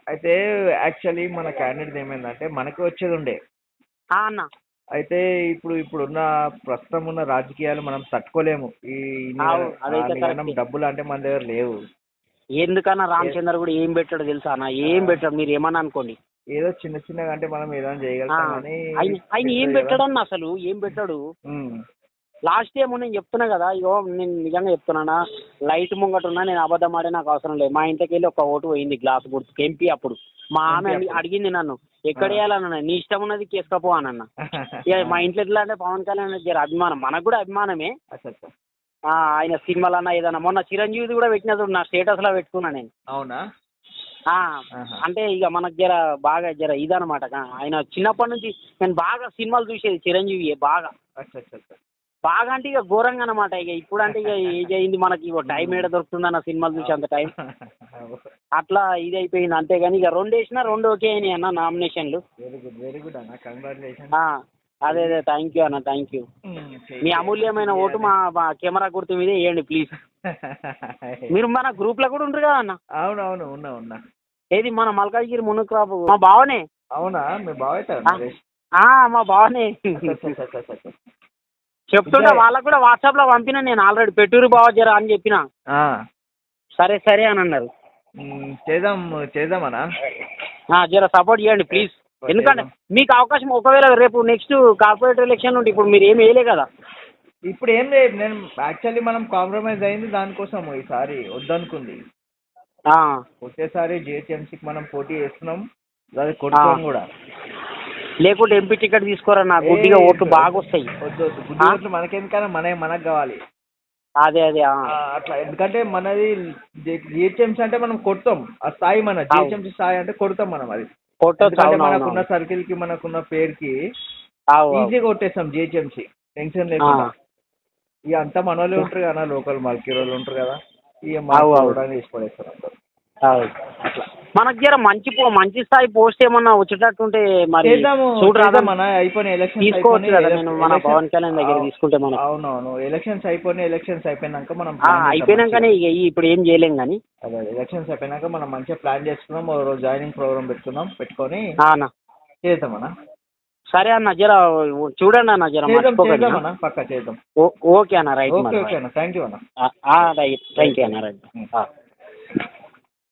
అయితే యాక్చువల్లీ మన క్యాండిడేట్ ఏమైందంటే మనకి వచ్చేది ఉండే. అన్న అయితే ఇప్పుడున్న ప్రస్తుతం ఉన్న రాజకీయాలు మనం తట్టుకోలేము. అదైతే అన్నిగనం కరెక్ట్. డబ్బులు అంటే మన దగ్గర లేవు. ఎందుకన్నా రామచంద్ర కూడా ఏం పెట్టాడు తెలుసా అన్న, ఏం పెట్టాడు, మీరు ఏమన్నా అనుకోండి. ఏదో చిన్న చిన్నగా అంటే మనం ఏదైనా చేయగలుగుతాం కానీ ఆయన ఏం పెట్టాడన్న, అసలు ఏం పెట్టాడు. లాస్ట్ టైం నేను చెప్తున్నా కదా, ఇగో నేను నిజంగా చెప్తున్నానా, లైట్ ముంగట ఉన్నా నేను అబద్ధం ఆడే నాకు అవసరం లేదు. మా ఇంటికి వెళ్ళి ఒక ఓటు పోయింది గ్లాస్ గుర్తుకు, ఎంపీ అప్పుడు. మా ఆమె అడిగింది నన్ను ఎక్కడ వేయాలన్న, నీ ఇష్టం ఉన్నది కేసుకపో అనన్న. ఇక మా ఇంట్లో ఎట్లా అంటే పవన్ కళ్యాణ్ జర అభిమానం, మనకు కూడా అభిమానమే. ఆయన సినిమాలన్నా ఏదన్నా, మొన్న చిరంజీవి కూడా పెట్టిన చూడు, నా స్టేటస్ లో పెట్టుకున్నా నేను. అవునా? అంటే ఇక మనకు బాగా ఇదనమాట. ఆయన చిన్నప్పటి నుంచి నేను బాగా సినిమాలు చూసేది చిరంజీవి బాగా బాగా అంటే ఇక ఘోరంగా అనమాట. ఇక ఇప్పుడు అంటే ఇక ఏజ్ అయింది మనకి, ఇక టైం ఏడ దొరుకుతుందన్న సినిమాలు చూసి అంత టైం. అట్లా ఇది అయిపోయింది. అంతేగాని ఇక 2 వేసినా 2 ఓకే అయినాయి అన్న నామినేషన్లు. వెరీ గుడ్ అన్న, కంగ్రాచులేషన్. అదే థ్యాంక్ యూ అన్న, థ్యాంక్ యూ. మీ అమూల్యమైన ఓటు మా కెమెరా గుర్తు మీద వేయండి ప్లీజ్. మీరు మన గ్రూప్ లో కూడా ఉంటారు కదా అన్న? అవునవును, ఉన్నా. ఏది మన మల్కాజ్గిరి మునుక్రాపు మా బావనే. అవునా? మీ బావ మా బావనే. చెప్తుంటే వాళ్ళకు కూడా వాట్సాప్ లో పంపిన నేను ఆల్రెడీ, పెట్టూరు బావ జరా అని చెప్పిన. సరే అని అన్నారు. చేద్దామన్నా, జర సపోర్ట్ చేయండి ప్లీజ్. ఎందుకంటే మీకు అవకాశం ఒకవేళ రేపు నెక్స్ట్ కార్పొరేట్ ఎలక్షన్ ఉంటే, ఇప్పుడు మీరు ఏమి వేయలే కదా. ఇప్పుడు ఏం లేదు, నేను యాక్చువల్లీ మనం కాంప్రమైజ్ అయింది దానికోసం. ఈసారి వద్దనుకుంది, వచ్చేసారి జిహెచ్ఎంసీకి మనం పోటీ చేస్తున్నాం, అది కొట్టుకోం కూడా. లేకుంటే ఎంపీ టికెట్ తీసుకోరా, గుడ్డిగా ఓట్లు బాగా వస్తాయి. వద్దు, మనకెందుకైనా మనకు కావాలి. అదే అట్లా, ఎందుకంటే మనది జిహెచ్ఎంసీ అంటే మనం కొడతాం, ఆ స్థాయి మన జిహెచ్ఎంసీ స్థాయి అంటే కొడతాం మనం. అది మనకున్న సర్కిల్ కి మనకున్న పేరుకి ఈజీగా కొట్టేస్తాం జిహెచ్ఎంసీ, టెన్షన్ లేకుండా. ఇక అంతా మన వాళ్ళు ఉంటారు కదా, లోకల్ మార్కెట్ వాళ్ళు ఉంటారు కదా, ఇక మనం తీసుకోలేస్తారు అందరు. మనకి జర మంచి స్థాయి పోస్ట్ ఏమన్నా వచ్చేటట్టుంటే మరి అయిపోయిన ఎలక్షన్ తీసుకోవచ్చు కదా. నేను మన పవన్ కళ్యాణ్ దగ్గర తీసుకుంటే మనం. అవునవును, ఎలక్షన్స్ అయిపోయినాక మనం అయిపోయినాకనే ఇప్పుడు ఏం చేయలేం కానీ. అదే ఎలక్షన్స్ అయిపోయినాక మనం మంచిగా ప్లాన్ చేసుకున్నాం, ఓ రోజు జాయినింగ్ ప్రోగ్రామ్ పెట్టుకొని చేద్దామన్నా. సరే అన్న, జర చూడండి అన్న, జర పక్కా చేద్దాం. ఓకే అన్న, రైట్. ఓకే అన్న, థ్యాంక్ యూ అన్న. రైట్, థ్యాంక్ యూ అన్న, రైట్.